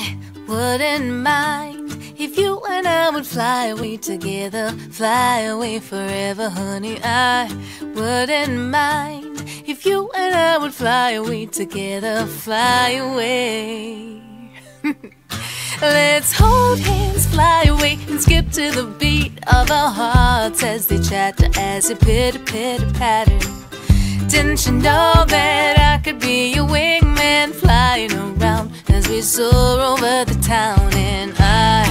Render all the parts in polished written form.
I wouldn't mind if you and I would fly away together, fly away forever, honey. I wouldn't mind if you and I would fly away together, fly away. Let's hold hands, fly away, and skip to the beat of our hearts as they chatter, as they pitter-pitter-patter. Didn't you know that I could be your wingman, flying around as we soar over the town? And I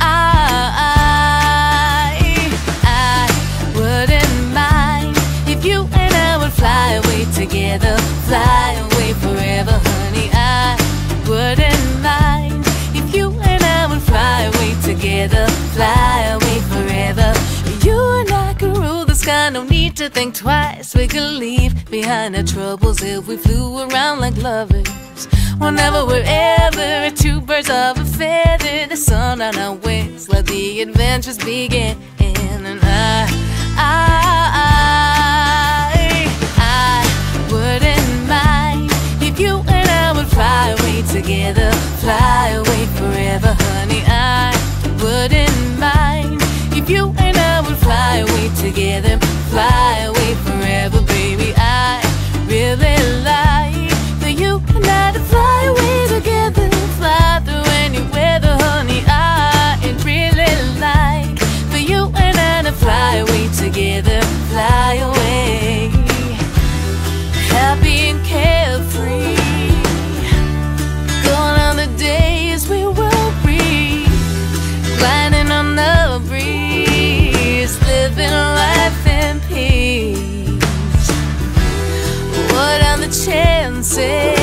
wouldn't mind if you and I would fly away together, fly away forever, honey. I wouldn't mind if you and I would fly away together, fly away forever. You and I could rule the sky, no need to think twice. We could leave behind our troubles if we flew around like lovers. Whenever, wherever, two birds of a feather, the sun on our wings, let the adventures begin. And I wouldn't mind if you and I would fly away together, fly away forever, honey. I wouldn't mind if you and I would fly away together, fly away forever, baby. I really like for you and I to fly away together, fly through any weather, honey. I really like for you and I to fly away together, fly away, happy and carefree, gone are the days we worry, gliding on the breeze, living life in peace. What are the chances